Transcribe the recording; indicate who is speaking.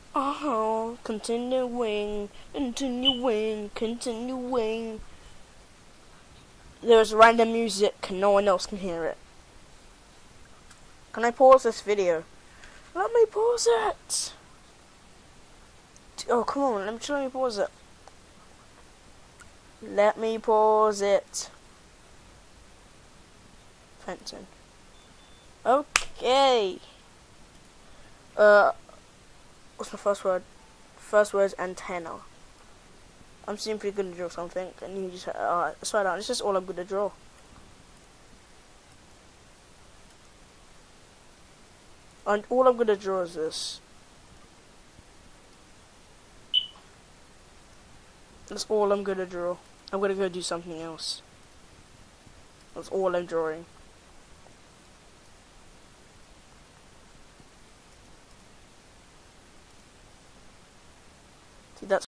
Speaker 1: Oh, continuing. There's random music, no one else can hear it. Can I pause this video? Let me pause it! Oh, come on, let me pause it. Let me pause it. Fencing. Okay. What's my first word? First word is antenna. I'm simply gonna draw something, and you just swear down. This is all I'm gonna draw. And all I'm gonna draw is this. That's all I'm gonna draw. I'm gonna go do something else. That's all I'm drawing. See, that's